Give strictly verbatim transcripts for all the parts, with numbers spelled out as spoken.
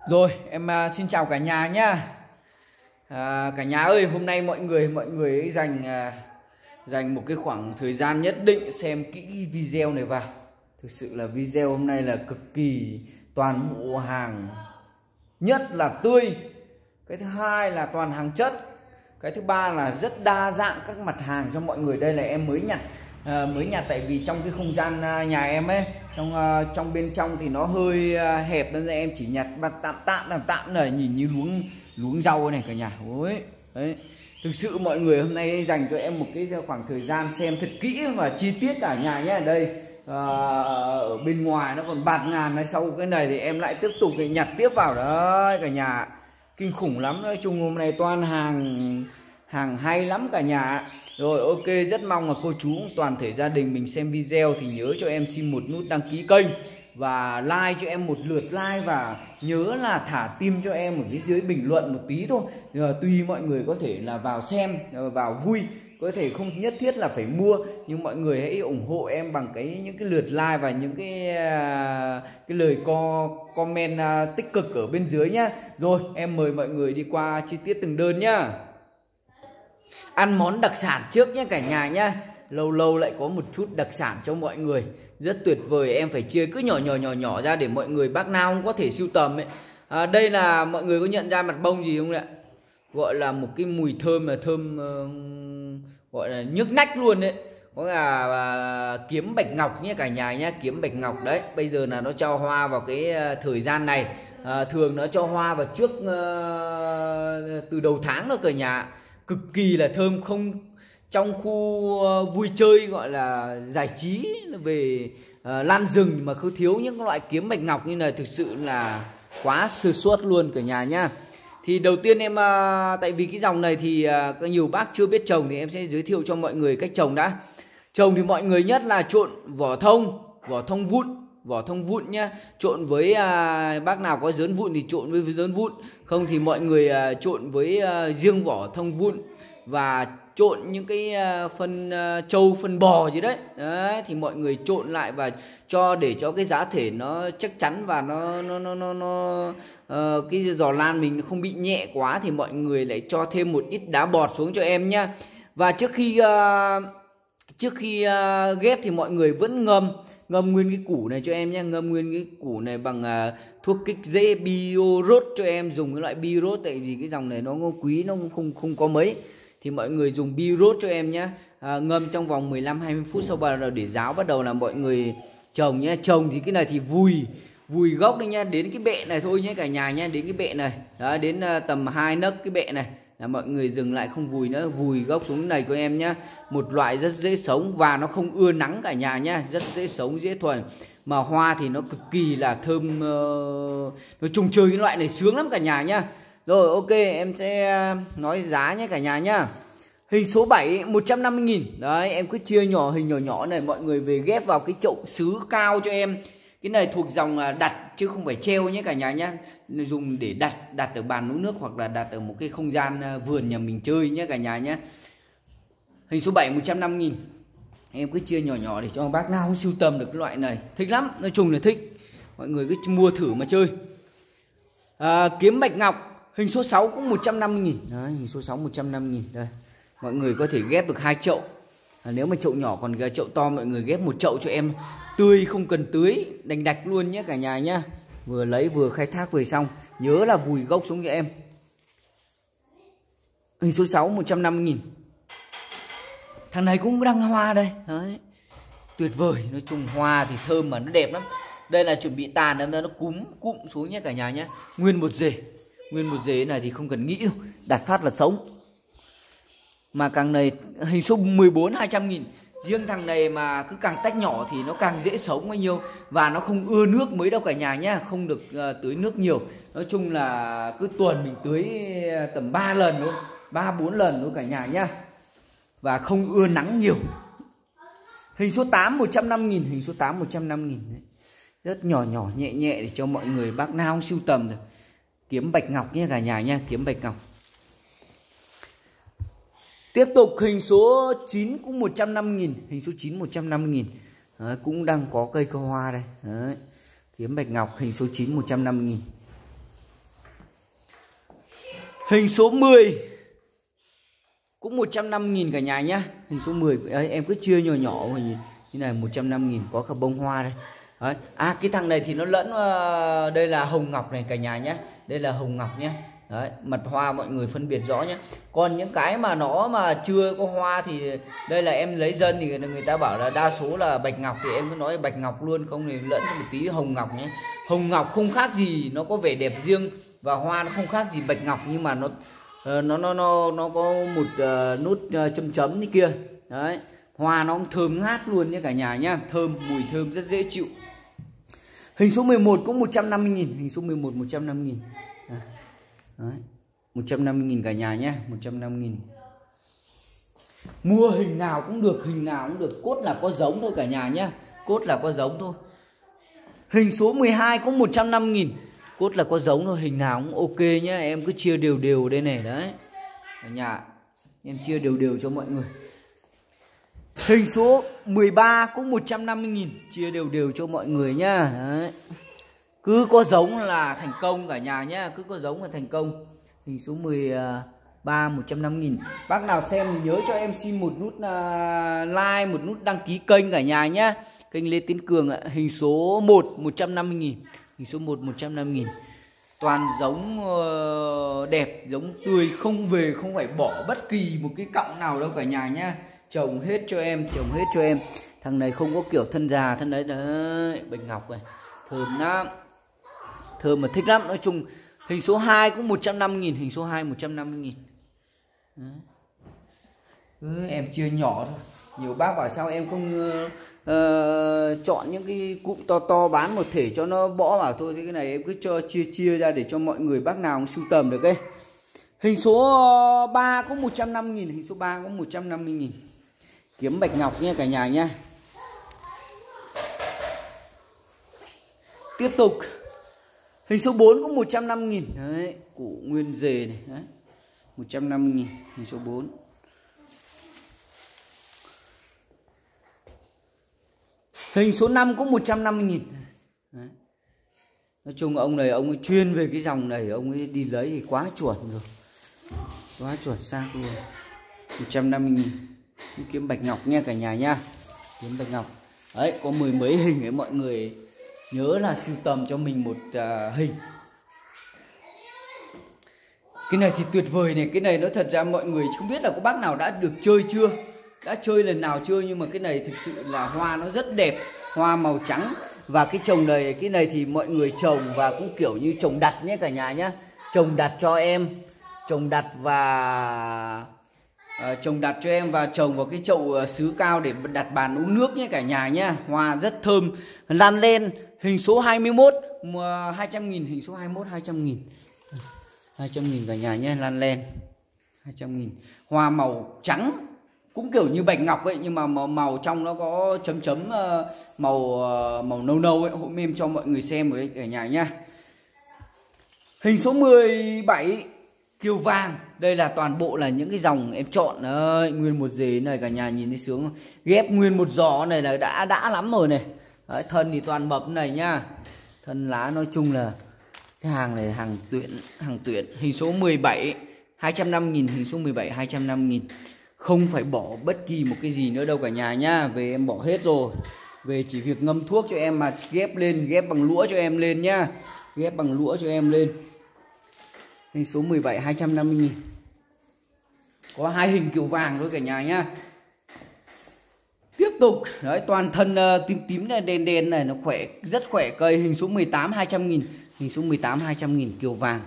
Rồi em uh, xin chào cả nhà nhá. À, cả nhà ơi, hôm nay mọi người mọi người ấy dành uh, dành một cái khoảng thời gian nhất định xem kỹ video này vào. Thực sự là video hôm nay là cực kỳ toàn bộ hàng, nhất là tươi, cái thứ hai là toàn hàng chất, cái thứ ba là rất đa dạng các mặt hàng cho mọi người. Đây là em mới nhặt à, mới nhặt tại vì trong cái không gian nhà em ấy, trong uh, trong bên trong thì nó hơi uh, hẹp nên em chỉ nhặt bắt tạm tạm tạm tạm này, nhìn như luống luống rau này cả nhà. Ôi đấy, thực sự mọi người hôm nay dành cho em một cái khoảng thời gian xem thật kỹ và chi tiết cả nhà nhé. Đây uh, ở bên ngoài nó còn bạt ngàn này, sau cái này thì em lại tiếp tục để nhặt tiếp vào đấy cả nhà, kinh khủng lắm. Nói chung hôm nay toàn hàng hàng hay lắm cả nhà. Rồi ok, rất mong là cô chú toàn thể gia đình mình xem video thì nhớ cho em xin một nút đăng ký kênh và like cho em một lượt like, và nhớ là thả tim cho em ở phía dưới bình luận một tí thôi. Rồi, tùy mọi người có thể là vào xem, vào vui, có thể không nhất thiết là phải mua, nhưng mọi người hãy ủng hộ em bằng cái những cái lượt like và những cái cái lời co comment tích cực ở bên dưới nhá. Rồi em mời mọi người đi qua chi tiết từng đơn nhá. Ăn món đặc sản trước nhé cả nhà nhá. Lâu lâu lại có một chút đặc sản cho mọi người, rất tuyệt vời. Em phải chia cứ nhỏ nhỏ nhỏ nhỏ ra để mọi người bác nào cũng có thể sưu tầm ấy. À, đây là mọi người có nhận ra mặt bông gì không ạ? Gọi là một cái mùi thơm là thơm uh, gọi là nhức nách luôn đấy. Có là uh, kiếm bạch ngọc nhé cả nhà nhá, kiếm bạch ngọc đấy. Bây giờ là nó cho hoa vào cái uh, thời gian này. À, thường nó cho hoa vào trước uh, từ đầu tháng rồi cả nhà. Cực kỳ là thơm, không trong khu vui chơi gọi là giải trí về uh, lan rừng mà không thiếu những loại kiếm bạch ngọc như này, thực sự là quá sơ suất luôn cả nhà nhá. Thì đầu tiên em uh, tại vì cái dòng này thì uh, có nhiều bác chưa biết trồng thì em sẽ giới thiệu cho mọi người cách trồng đã. Trồng thì mọi người nhất là trộn vỏ thông, vỏ thông vụn, vỏ thông vụn nhá. Trộn với uh, bác nào có dớn vụn thì trộn với dớn vụn, không thì mọi người uh, trộn với uh, riêng vỏ thông vụn và trộn những cái uh, phân uh, trâu, phân bò gì đấy. Đấy thì mọi người trộn lại và cho để cho cái giá thể nó chắc chắn và nó nó nó nó, nó uh, cái giò lan mình không bị nhẹ quá thì mọi người lại cho thêm một ít đá bọt xuống cho em nhá. Và trước khi uh, trước khi uh, ghép thì mọi người vẫn ngâm ngâm nguyên cái củ này cho em nhé, ngâm nguyên cái củ này bằng uh, thuốc kích rễ Biorot cho em, dùng cái loại Biorot tại vì cái dòng này nó quý, nó không không có mấy thì mọi người dùng Biorot cho em nhé. À, ngâm trong vòng mười lăm hai mươi phút, sau bắt đầu để ráo bắt đầu là mọi người trồng nhé. Trồng thì cái này thì vùi vùi gốc đi nha, đến cái bệ này thôi nhé cả nhà nhé, đến cái bệ này đó, đến uh, tầm hai nấc cái bệ này là mọi người dừng lại, không vùi nữa, vùi gốc xuống này của em nhé. Một loại rất dễ sống và nó không ưa nắng cả nhà nhé, rất dễ sống, dễ thuần, mà hoa thì nó cực kỳ là thơm. Uh, nói chung chơi cái loại này sướng lắm cả nhà nhá. Rồi ok, em sẽ nói giá nhé cả nhà nhá. Hình số bảy một trăm năm mươi nghìn. Đấy, em cứ chia nhỏ hình nhỏ nhỏ này, mọi người về ghép vào cái chậu sứ cao cho em. Cái này thuộc dòng đặt chứ không phải treo nhé cả nhà nhá. Dùng để đặt đặt ở bàn uống nước hoặc là đặt ở một cái không gian vườn nhà mình chơi nhé cả nhà nhé. Hình số bảy một trăm năm mươi nghìn. Em cứ chia nhỏ nhỏ để cho bác nào cũng sưu tầm được cái loại này. Thích lắm, nói chung là thích. Mọi người cứ mua thử mà chơi. À, kiếm bạch ngọc hình số sáu cũng một trăm năm mươi nghìn. Đấy, hình số sáu một trăm năm mươi nghìn. Đây. Mọi người có thể ghép được hai chậu. À, nếu mà chậu nhỏ còn cái chậu to mọi người ghép một chậu cho em, tươi không cần tưới, đành đạch luôn nhé cả nhà nhá. Vừa lấy vừa khai thác về xong, nhớ là vùi gốc xuống cho em. Hình số sáu một trăm năm mươi nghìn. Thằng này cũng đang hoa đây. Đấy. Tuyệt vời, nói chung hoa thì thơm mà nó đẹp lắm. Đây là chuẩn bị tàn em nó cúm cụm xuống nhé cả nhà nhé. Nguyên một rễ. Nguyên một rễ này thì không cần nghĩ đâu, đặt phát là sống. Mà càng này hình số mười bốn hai trăm nghìn. Riêng thằng này mà cứ càng tách nhỏ thì nó càng dễ sống bao nhiêu. Và nó không ưa nước mấy đâu cả nhà nhá, không được uh, tưới nước nhiều. Nói chung là cứ tuần mình tưới tầm ba lần thôi, ba bốn lần thôi cả nhà nhá. Và không ưa nắng nhiều. Hình số tám một trăm năm mươi nghìn. Hình số tám một trăm năm mươi nghìn. Đấy. Rất nhỏ nhỏ nhẹ nhẹ để cho mọi người bác nào cũng sưu tầm được. Kiếm bạch ngọc nhé cả nhà nhé, kiếm bạch ngọc. Tiếp tục hình số chín cũng một trăm năm mươi nghìn. Hình số chín một trăm năm mươi nghìn. Đấy, cũng đang có cây có hoa đây. Đấy. Kiếm bạch ngọc hình số chín một trăm năm mươi nghìn. Hình số mười cũng một trăm năm mươi nghìn cả nhà nhá. Hình số mười đấy, em cứ chia nhỏ nhỏ rồi nhìn như này, một trăm năm mươi nghìn, có cả bông hoa đây. Đấy. À cái thằng này thì nó lẫn uh, đây là hồng ngọc này cả nhà nhé. Đây là hồng ngọc nhé. Đấy, mật hoa mọi người phân biệt rõ nhé. Còn những cái mà nó mà chưa có hoa thì đây là em lấy dân thì người ta bảo là đa số là bạch ngọc, thì em cứ nói bạch ngọc luôn, không thì lẫn một tí hồng ngọc nhé. Hồng ngọc không khác gì, nó có vẻ đẹp riêng và hoa nó không khác gì bạch ngọc, nhưng mà nó uh, nó nó nó nó có một uh, nút uh, chấm chấm như kia. Đấy, hoa nó thơm ngát luôn nhé cả nhà nhá, thơm, mùi thơm rất dễ chịu. Hình số mười một cũng một trăm năm mươi nghìn, hình số mười một một trăm năm mươi nghìn. Đấy, một trăm năm mươi nghìn cả nhà nhé, một trăm năm mươi nghìn. Mua hình nào cũng được, hình nào cũng được, cốt là có giống thôi cả nhà nhé, cốt là có giống thôi. Hình số mười hai cũng một trăm năm mươi nghìn, cốt là có giống thôi, hình nào cũng ok nhé. Em cứ chia đều đều đây này, đấy cả nhà, em chia đều đều cho mọi người. Hình số mười ba cũng một trăm năm mươi nghìn, chia đều đều cho mọi người nhá. Đấy, cứ có giống là thành công cả nhà nhá, cứ có giống là thành công. Hình số mười ba một trăm năm mươi nghìn. Bác nào xem thì nhớ cho em xin một nút uh, like, một nút đăng ký kênh cả nhà nhá. Kênh Lê Tiến Cường ạ. Hình số một một trăm năm mươi nghìn, hình số một một trăm năm mươi nghìn. Toàn giống uh, đẹp, giống tươi, không về không phải bỏ bất kỳ một cái cọng nào đâu cả nhà nhá. Trồng hết cho em, trồng hết cho em. Thằng này không có kiểu thân già thân đấy, đấy bạch ngọc này, thơm lắm, thơm mà thích lắm. Nói chung hình số hai cũng một trăm năm mươi nghìn, hình số hai một trăm năm mươi nghìn. Ừ, em chia nhỏ thôi. Nhiều bác bảo sao em không uh, uh, chọn những cái cụm to to bán một thể cho nó bỏ vào thôi. Thế cái này em cứ cho chia chia ra để cho mọi người bác nào cũng sưu tầm được ấy. Hình số ba cũng một trăm năm mươi nghìn, hình số ba cũng một trăm năm mươi nghìn. Kiếm bạch ngọc nha cả nhà nha. Tiếp tục. Hình số bốn cũng một trăm năm mươi nghìn. Đấy, củ nguyên dề này, đấy. một trăm năm mươi nghìn, hình số bốn. Hình số năm cũng một trăm năm mươi nghìn. Đấy. Nói chung ông này ông ấy chuyên về cái dòng này, ông ấy đi lấy thì quá chuẩn rồi. Quá chuẩn xác luôn. một trăm năm mươi nghìn. Kiếm bạch ngọc nha cả nhà nha. Kiếm bạch ngọc. Đấy, có mười mấy hình ấy, mọi người nhớ là sưu tầm cho mình một uh, hình. Cái này thì tuyệt vời này, cái này nó thật ra mọi người không biết là có bác nào đã được chơi chưa, đã chơi lần nào chưa, nhưng mà cái này thực sự là hoa nó rất đẹp, hoa màu trắng. Và cái trồng này, cái này thì mọi người trồng và cũng kiểu như trồng đặt nhé cả nhà nhé. Trồng đặt cho em, trồng đặt và uh, trồng đặt cho em và trồng vào cái chậu uh, sứ cao để đặt bàn uống nước nhé cả nhà nhé. Hoa rất thơm, lan lên. Hình số hai mươi mốt hai trăm nghìn, hình số hai mươi mốt hai trăm nghìn, hai trăm nghìn cả nhà nhé, lan lên hai trăm nghìn. Hoa màu trắng cũng kiểu như bạch ngọc ấy, nhưng mà màu, màu trong nó có chấm chấm uh, màu uh, màu nâu nâu ấy. Hôm em cho mọi người xem với cả nhà nhá. Hình số mười bảy kiều vàng. Đây là toàn bộ là những cái dòng em chọn đấy, nguyên một dề này cả nhà nhìn thấy sướng không? Ghép nguyên một giỏ này là đã đã lắm rồi này. Đấy, thân thì toàn mập này nhá. Thân lá nói chung là cái hàng này hàng tuyển, hàng tuyển. Hình số mười bảy hai trăm năm mươi nghìn, hình số mười bảy hai trăm năm mươi nghìn. Không phải bỏ bất kỳ một cái gì nữa đâu cả nhà nhá. Về em bỏ hết rồi. Về chỉ việc ngâm thuốc cho em mà ghép lên, ghép bằng lũa cho em lên nhá. Ghép bằng lũa cho em lên. Hình số mười bảy hai trăm năm mươi nghìn. Có hai hình kiểu vàng thôi cả nhà nhá. Tiếp tục, đấy toàn thân uh, tím tím này, đen đen này, nó khỏe, rất khỏe cây. Hình số mười tám hai trăm nghìn, hình số mười tám hai trăm nghìn kiều vàng.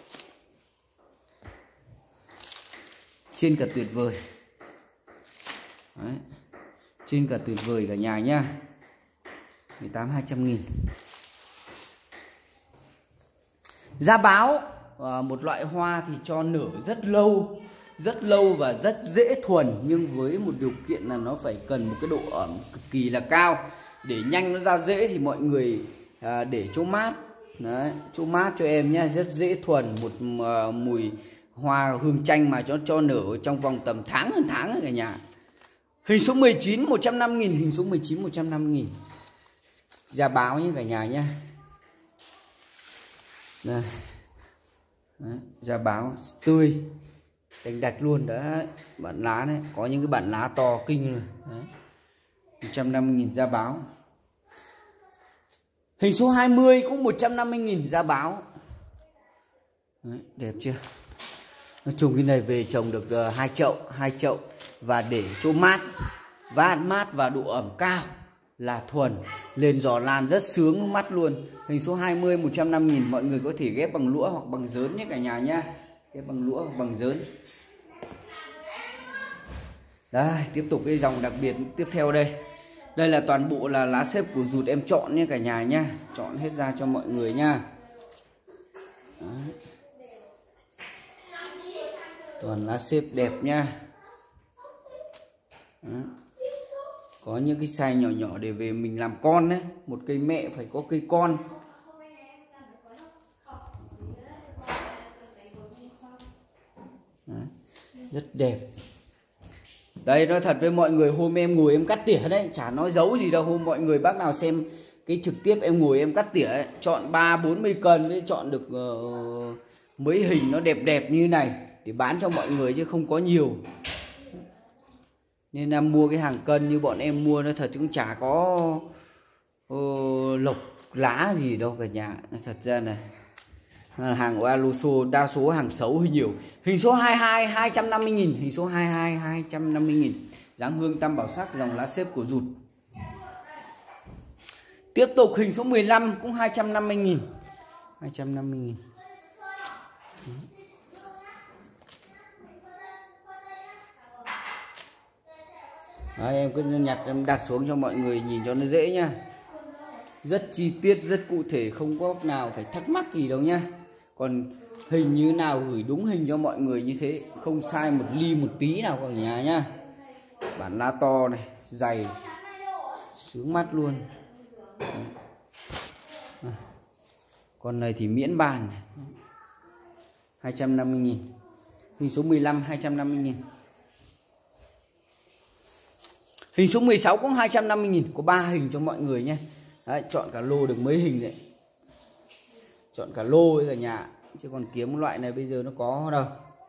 Trên cả tuyệt vời. Đấy. Trên cả tuyệt vời cả nhà nhá. mười tám hai trăm nghìn. Giá báo, uh, một loại hoa thì cho nở rất lâu, rất lâu và rất dễ thuần, nhưng với một điều kiện là nó phải cần một cái độ ẩm cực kỳ là cao. Để nhanh nó ra rễ thì mọi người à, để chỗ mát. Đấy, chỗ mát cho em nhé, rất dễ thuần, một uh, mùi hoa hương chanh mà cho cho nở trong vòng tầm tháng hơn tháng ở cả nhà. Hình số mười chín một trăm năm mươi nghìn, hình số mười chín một trăm năm mươi nghìn. Giá báo như cả nhà nhé. Đây. Đấy, da báo tươi, đánh đạch luôn. Đấy, bản lá đấy, có những cái bản lá to kinh rồi. Đấy, một trăm năm mươi nghìn da báo. Hình số hai mươi cũng một trăm năm mươi nghìn da báo. Đấy, đẹp chưa? Nói chung cái này về trồng được uh, hai chậu, hai chậu và để chỗ mát, vát mát và độ ẩm cao là thuần, lên giò lan rất sướng mắt luôn. Hình số hai mươi một trăm năm mươi nghìn, mọi người có thể ghép bằng lũa hoặc bằng dớn nhé cả nhà nhá. Ghép bằng lũa hoặc bằng dớn. Đây, tiếp tục cái dòng đặc biệt tiếp theo đây. Đây là toàn bộ là lá xếp của Rụt em chọn nhé cả nhà nhá. Chọn hết ra cho mọi người nha. Đấy. Toàn lá xếp đẹp nha. Đấy. Có những cái size nhỏ nhỏ để về mình làm con đấy. Một cây mẹ phải có cây con. Đấy. Rất đẹp. Đây, nói thật với mọi người, hôm em ngồi em cắt tỉa đấy, chả nói giấu gì đâu. Hôm mọi người bác nào xem cái trực tiếp em ngồi em cắt tỉa ấy, chọn ba bốn mươi cân mới chọn được uh, mấy hình nó đẹp đẹp như này để bán cho mọi người chứ không có nhiều. Nên em mua cái hàng cân như bọn em mua nó thật chứ cũng chả có uh, lộc lá gì đâu cả nhà. Thật ra này, hàng của Aluso đa số hàng xấu hơi nhiều. Hình số hai mươi hai hai trăm năm mươi nghìn, hình số hai mươi hai hai trăm năm mươi nghìn. Dáng hương tam bảo sắc, dòng lá xếp của Rụt. Tiếp tục hình số mười lăm cũng hai trăm năm mươi nghìn. hai trăm năm mươi nghìn. Đấy, em cứ nhặt em đặt xuống cho mọi người nhìn cho nó dễ nha. Rất chi tiết, rất cụ thể, không có nào phải thắc mắc gì đâu nha. Còn hình như nào gửi đúng hình cho mọi người như thế, không sai một ly một tí nào cả nhà nhá. Bản lá to này, dày, sướng mắt luôn. Con này thì miễn bàn, hai trăm năm mươi nghìn. Hình số mười lăm hai trăm năm mươi nghìn. Hình số mười sáu cũng hai trăm năm mươi nghìn, có ba hình cho mọi người nhé. Đấy, chọn cả lô được mấy hình đấy. Chọn cả lô với cả nhà, chứ còn kiếm loại này bây giờ nó có đâu.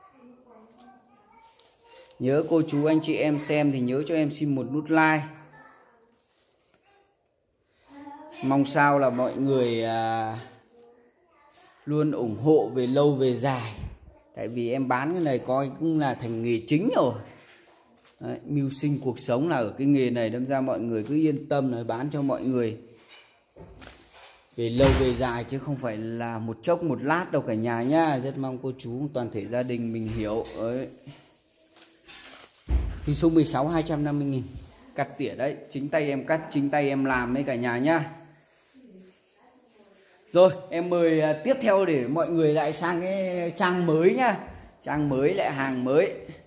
Nhớ cô chú anh chị em xem thì nhớ cho em xin một nút like. Mong sao là mọi người à, luôn ủng hộ về lâu về dài. Tại vì em bán cái này coi cũng là thành nghề chính rồi. Đấy, mưu sinh cuộc sống là ở cái nghề này, đâm ra mọi người cứ yên tâm là bán cho mọi người về lâu về dài chứ không phải là một chốc một lát đâu cả nhà nhá. Rất mong cô chú toàn thể gia đình mình hiểu. Đấy. Hình số mười sáu hai trăm năm mươi nghìn. Cắt tỉa đấy, chính tay em cắt, chính tay em làm đấy cả nhà nhá. Rồi em mời tiếp theo để mọi người lại sang cái trang mới nhá. Trang mới lại hàng mới.